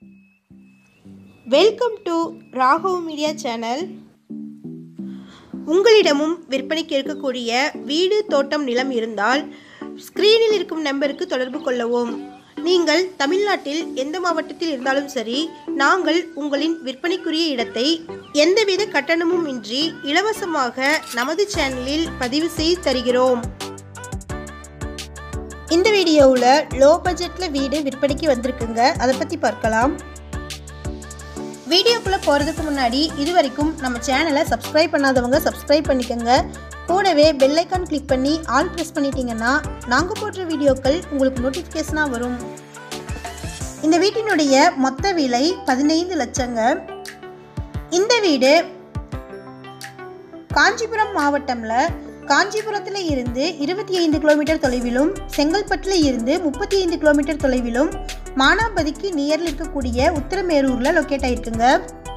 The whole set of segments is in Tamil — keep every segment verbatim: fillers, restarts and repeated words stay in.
Welcome to Raghav media channel. உங்களிடமும் விற்பனைக்கு இருக்கக்கூடிய வீடு தோட்டம் நிலம் இருந்தால் ஸ்கிரீனில் இருக்கும் நம்பருக்கு தொடர்பு கொள்ளவும். நீங்கள் தமிழ்நாட்டில் எந்த மாவட்டத்தில் இருந்தாலும் சரி, நாங்கள் உங்களின் விற்பனைக்குரிய இடத்தை எந்தவித கட்டணமும் இன்றி இலவசமாக நமது சேனலில் பதிவு செய்து தருகிறோம். இந்த வீடியோவில் லோ பட்ஜெட்டில் வீடு விற்பனைக்கு வந்திருக்குங்க, அதை பற்றி பார்க்கலாம். வீடியோக்குள்ளே போகிறதுக்கு முன்னாடி இது வரைக்கும் நம்ம சேனலை சப்ஸ்கிரைப் பண்ணாதவங்க சப்ஸ்கிரைப் பண்ணிக்கோங்க. கூடவே பெல் ஐக்கான் கிளிக் பண்ணி ஆல் ப்ரெஸ் பண்ணிட்டீங்கன்னா நாங்கள் போடுற வீடியோக்கள் உங்களுக்கு நோட்டிஃபிகேஷனாக வரும். இந்த வீட்டினுடைய மொத்த விலை பதினைந்து லட்சங்க. இந்த வீடு காஞ்சிபுரம் மாவட்டம்ல காஞ்சிபுரத்தில் இருந்து இருபத்தி ஐந்து கிலோமீட்டர் தொலைவிலும், செங்கல்பட்டில் இருந்து முப்பத்தி ஐந்து கிலோமீட்டர் தொலைவிலும், மானாபதிக்கு நியரில் இருக்கக்கூடிய உத்திரமேரூரில் லொக்கேட் ஆயிருக்குங்க.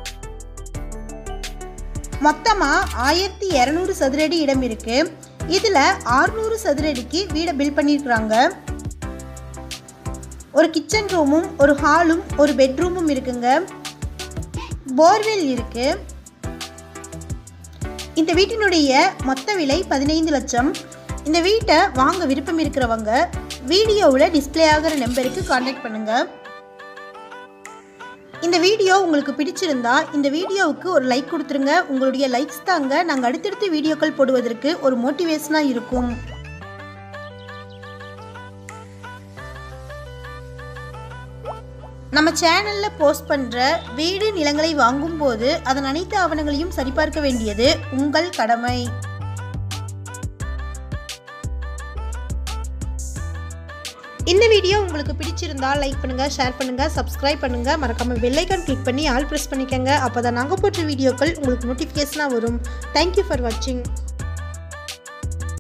மொத்தமாக ஆயிரத்தி இரநூறு சதுரடி இடம் இருக்கு. இதில் அறுநூறு சதுரடிக்கு வீடை பில்ட் பண்ணியிருக்கிறாங்க. ஒரு கிச்சன் ரூமும் ஒரு ஹாலும் ஒரு பெட்ரூமும் இருக்குங்க. போர்வெல் இருக்கு. இந்த வீட்டினுடைய மொத்த விலை பதினைந்து லட்சம். இந்த வீட்டை வாங்க விருப்பம் இருக்கிறவங்க வீடியோவில் டிஸ்பிளே ஆகிற நம்பருக்கு கான்டாக்ட் பண்ணுங்க. இந்த வீடியோ உங்களுக்கு பிடிச்சிருந்தா இந்த வீடியோவுக்கு ஒரு லைக் கொடுத்துருங்க. உங்களுடைய லைக்ஸ் தாங்க நாங்கள் அடுத்தடுத்து வீடியோக்கள் போடுவதற்கு ஒரு மோட்டிவேஷனாக இருக்கும். நம்ம சேனலில் போஸ்ட் பண்ணுற வீடு நிலங்களை வாங்கும் போது அதன் அனைத்து ஆவணங்களையும் சரிபார்க்க வேண்டியது உங்கள் கடமை. இந்த வீடியோ உங்களுக்கு பிடிச்சிருந்தா லைக் பண்ணுங்கள், ஷேர் பண்ணுங்கள், சப்ஸ்கிரைப் பண்ணுங்கள். மறக்காமல் பெல் ஐக்கான் கிளிக் பண்ணி ஆல் ப்ரெஸ் பண்ணிக்கோங்க. அப்போ தான் நாங்கள் போட்ட வீடியோக்கள் உங்களுக்கு நோட்டிஃபிகேஷனாக வரும். தேங்க்யூ ஃபார் வாட்சிங்.